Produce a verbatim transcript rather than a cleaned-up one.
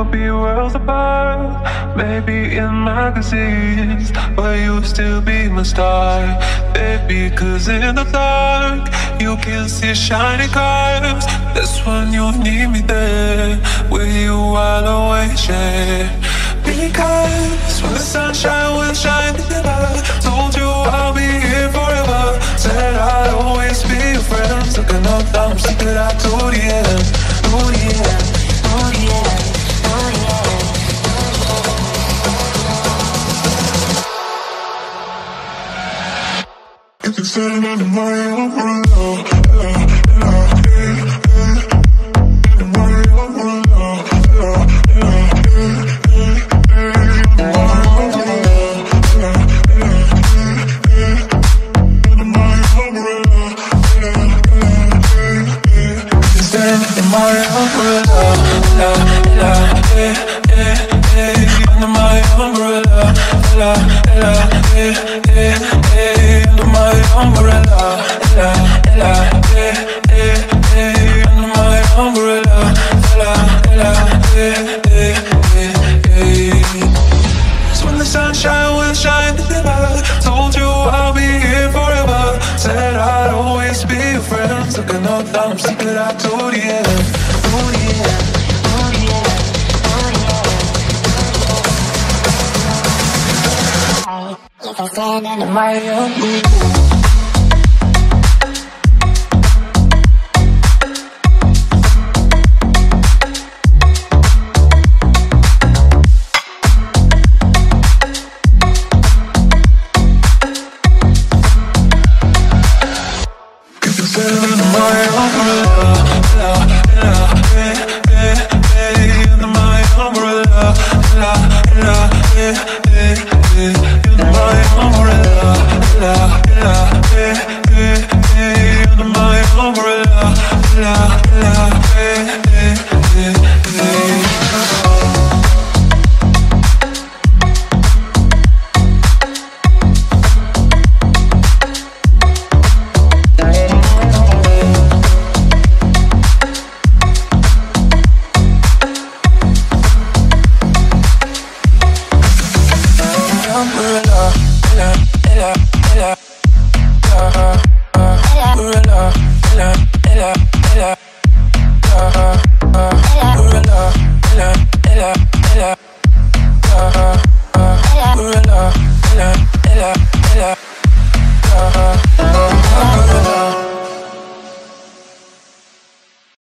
be worlds apart. Maybe in magazines, but you'll still be my star, baby. Cause in the dark, you can see shiny cars. That's when you need me there, with you I'll always share. Because when the sunshine will shine together, told you I'll be here forever. Said I'd always be your friend. Looking up, I'm sticking out to the end, to the end, to the end, to the end. If you're standing under my umbrella, I'm sticking out to the end, to the end, to the end, to the end. If I stand under my umbrella. I'm